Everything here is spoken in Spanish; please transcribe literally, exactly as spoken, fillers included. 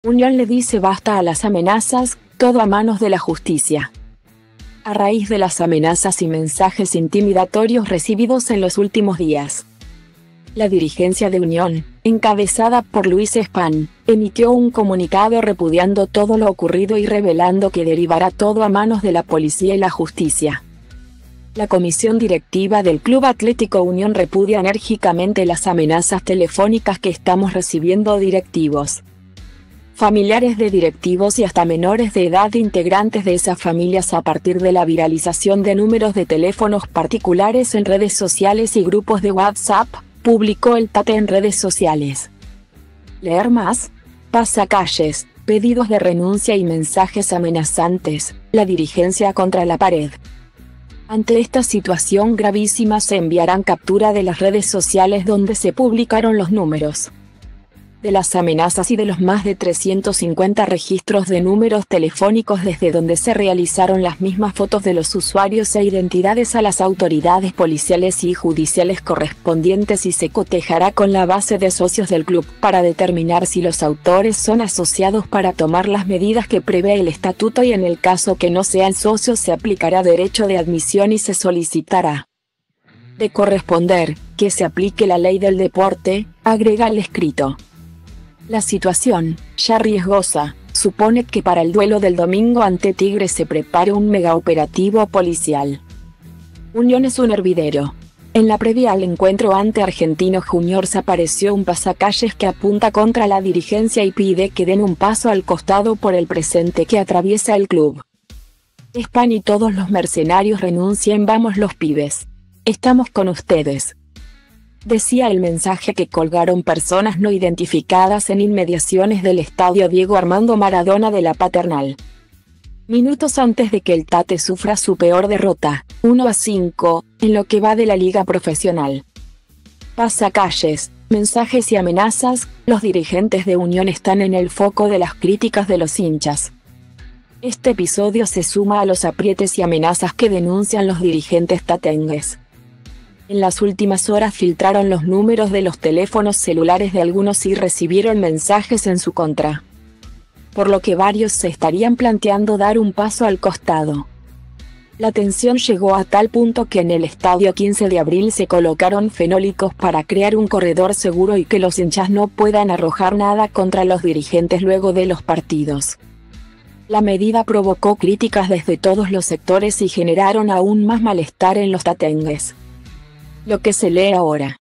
Unión le dice basta a las amenazas, todo a manos de la justicia. A raíz de las amenazas y mensajes intimidatorios recibidos en los últimos días, la dirigencia de Unión, encabezada por Luis Spahn, emitió un comunicado repudiando todo lo ocurrido y revelando que derivará todo a manos de la policía y la justicia. La comisión directiva del Club Atlético Unión repudia enérgicamente las amenazas telefónicas que estamos recibiendo directivos, familiares de directivos y hasta menores de edad integrantes de esas familias a partir de la viralización de números de teléfonos particulares en redes sociales y grupos de WhatsApp, publicó el Tate en redes sociales. Leer más. Pasacalles, pedidos de renuncia y mensajes amenazantes, la dirigencia contra la pared. Ante esta situación gravísima se enviarán captura de las redes sociales donde se publicaron los números de las amenazas y de los más de trescientos cincuenta registros de números telefónicos desde donde se realizaron las mismas fotos de los usuarios e identidades a las autoridades policiales y judiciales correspondientes y se cotejará con la base de socios del club para determinar si los autores son asociados para tomar las medidas que prevé el estatuto y en el caso que no sean socios se aplicará derecho de admisión y se solicitará, de corresponder, que se aplique la ley del deporte, agrega el escrito. La situación, ya riesgosa, supone que para el duelo del domingo ante Tigre se prepare un megaoperativo policial. Unión es un hervidero. En la previa al encuentro ante Argentinos Juniors apareció un pasacalles que apunta contra la dirigencia y pide que den un paso al costado por el presente que atraviesa el club. Spahn y todos los mercenarios renuncien, vamos los pibes. Estamos con ustedes, decía el mensaje que colgaron personas no identificadas en inmediaciones del estadio Diego Armando Maradona de la Paternal. Minutos antes de que el Tate sufra su peor derrota, uno a cinco, en lo que va de la liga profesional. Pasacalles, mensajes y amenazas, los dirigentes de Unión están en el foco de las críticas de los hinchas. Este episodio se suma a los aprietes y amenazas que denuncian los dirigentes tatengues. En las últimas horas filtraron los números de los teléfonos celulares de algunos y recibieron mensajes en su contra, por lo que varios se estarían planteando dar un paso al costado. La tensión llegó a tal punto que en el estadio quince de abril se colocaron fenólicos para crear un corredor seguro y que los hinchas no puedan arrojar nada contra los dirigentes luego de los partidos. La medida provocó críticas desde todos los sectores y generaron aún más malestar en los tatengues. Lo que se lee ahora.